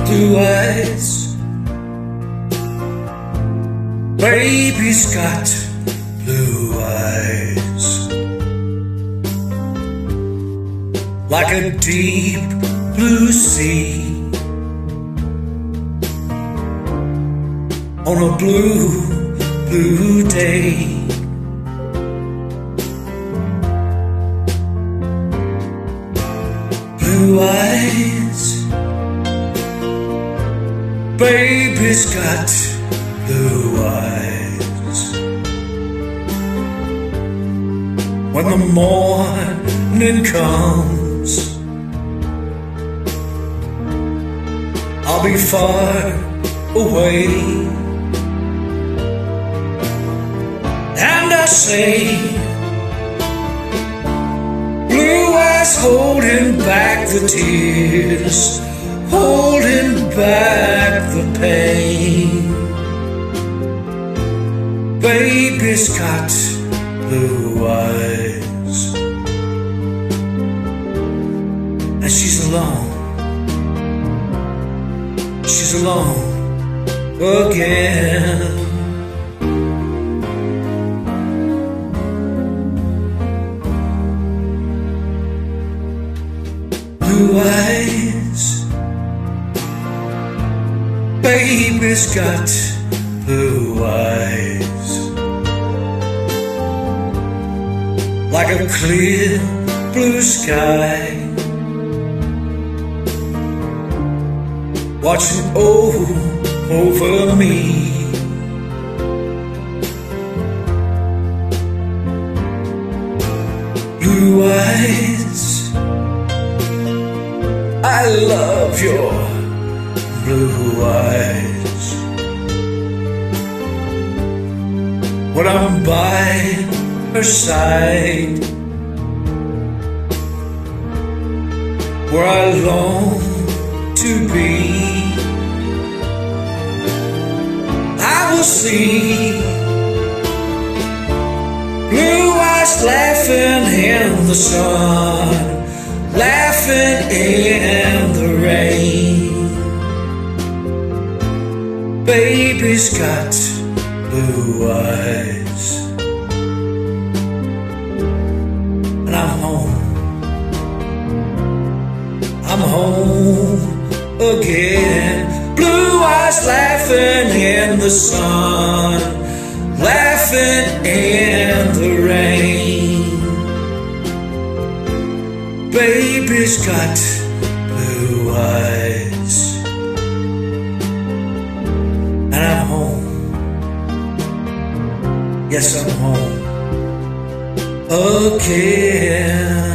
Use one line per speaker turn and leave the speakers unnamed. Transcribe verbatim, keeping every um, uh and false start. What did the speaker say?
blue eyes. Baby's got blue eyes, like a deep blue sea on a blue, blue day. Blue eyes, baby's got blue eyes. When the morning comes, I'll be far away, and I say, blue eyes holding back the tears, holding back the pain. Baby's got blue eyes, and she's alone, she's alone again. Blue eyes, baby's got blue eyes, like a clear blue sky, watching over me. Blue eyes, I love your blue eyes. When I'm by her side, where I long to be, I will see blue eyes laughing in the sun, laughing in the rain. Baby's got blue eyes, and I'm home, I'm home again. Blue eyes laughing in the sun, laughing in the rain. Baby's got blue eyes, and I'm home. Yes, I'm home again.